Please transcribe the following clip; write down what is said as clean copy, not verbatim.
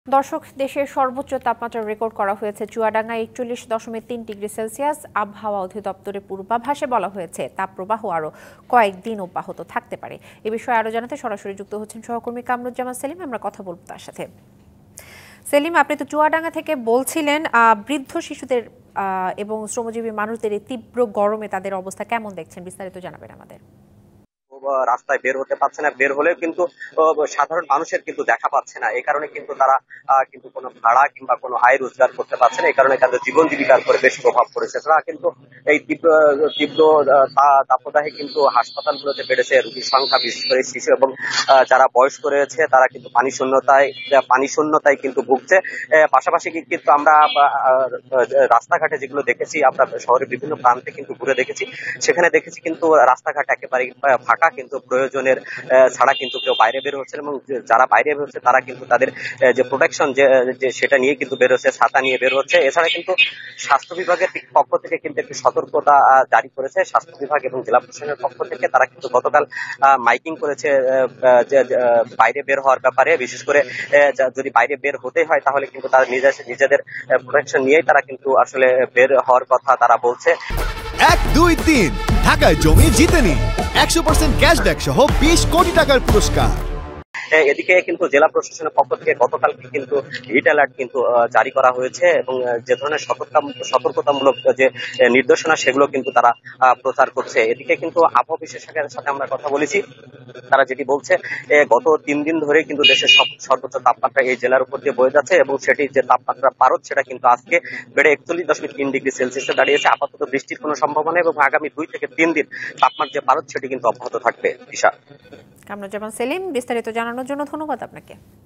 দর্শক, দেশের সর্বোচ্চ তাপমাত্রা রেকর্ড করা হয়েছে চুয়াডাঙ্গায় 41.3 ডিগ্রি সেলসিয়াস। আবহাওয়া অধিদপ্তরের পূর্বাভাসে বলা হয়েছে তাপপ্রবাহ আরও কয়েকদিন অব্যাহত থাকতে পারে। এ বিষয়ে আরও জানাতে সরাসরি যুক্ত হচ্ছেন সহকর্মী কামরুজ্জামান সেলিম। আমরা কথা বলব তার সাথে। সেলিম, আপনি তো চুয়াডাঙ্গা থেকে বলছিলেন বৃদ্ধ শিশুদের এবং শ্রমজীবী মানুষদের এই তীব্র গরমে তাদের অবস্থা কেমন দেখছেন, বিস্তারিত জানাবেন আমাদের। রাস্তায় বের হতে পারছে না, বের হলেও কিন্তু সাধারণ মানুষের কিন্তু দেখা পাচ্ছে না। এই কারণে কিন্তু তারা কিন্তু কোনো ভাড়া কিংবা কোনো আয় রোজগার করতে পারছে না। এই কারণে তাদের জীবন জীবিকার উপরে বেশ প্রভাব পড়েছে। তারা কিন্তু এই তীব্র তীব্র তাপদাহে কিন্তু হাসপাতালগুলোতে বেড়েছে রোগীর সংখ্যা, বিশেষ করে শিশু এবং যারা বয়স্ক রয়েছে তারা কিন্তু পানি শূন্যতায় কিন্তু ভুগছে। পাশাপাশি কিন্তু আমরা রাস্তাঘাটে যেগুলো দেখেছি, আমরা শহরের বিভিন্ন প্রান্তে কিন্তু ঘুরে দেখেছি, সেখানে দেখেছি কিন্তু রাস্তাঘাট একেবারে ফাঁকা, কিন্তু প্রয়োজনের ছাড়া কিন্তু কেউ বাইরে বের হচ্ছে, এবং যারা বাইরে বের হচ্ছে তারা কিন্তু তাদের যে প্রোটেকশন যে সেটা নিয়ে কিন্তু বের হচ্ছে, ছাতা নিয়ে বের হচ্ছে। এছাড়া কিন্তু স্বাস্থ্য বিভাগের পক্ষ থেকে কিন্তু একটি সতর্কতা জারি করেছে স্বাস্থ্য বিভাগ এবং জেলা প্রশাসনের পক্ষ থেকে। তারা কিন্তু গতকাল মাইকিং করেছে যে বাইরে বের হওয়ার ব্যাপারে, বিশেষ করে যদি বাইরে বের হতে হয় তাহলে কিন্তু তারা নিজেদের প্রোটেকশন নিয়েই তারা কিন্তু আসলে বের হওয়ার কথা তারা বলছে। 1, 2, 3 ঢাকায় জমি জিতে নিন 100% ক্যাশব্যাক সহ 20 কোটি টাকার পুরস্কার। এদিকে কিন্তু জেলা প্রশাসনের পক্ষ থেকে গতকাল কিন্তু হিট অ্যালার্ট কিন্তু জারি করা হয়েছে, এবং যে ধরনের সতর্কতামূলক যে নির্দেশনা সেগুলো কিন্তু তারা প্রচার করছে। এদিকে কিন্তু আবহাওয়া বিশেষজ্ঞের সাথে আমরা কথা বলেছি, তারা যেটি বলছে গত 3 দিন ধরে কিন্তু দেশের সর্বোচ্চ তাপমাত্রা এই জেলার উপর দিয়ে বয়ে যাচ্ছে, এবং সেটি যে তাপমাত্রা পারদ সেটা কিন্তু আজকে বেড়ে 41.3 ডিগ্রি সেলসিয়াসে দাঁড়িয়েছে। আপাতত বৃষ্টির কোনো সম্ভাবনা, এবং আগামী 2 থেকে 3 দিন তাপমাত্রা যে পারদ সেটি কিন্তু অব্যাহত থাকবে। কামরুজ্জামান সেলিম, বিস্তারিত জানানোর জন্য ধন্যবাদ আপনাকে।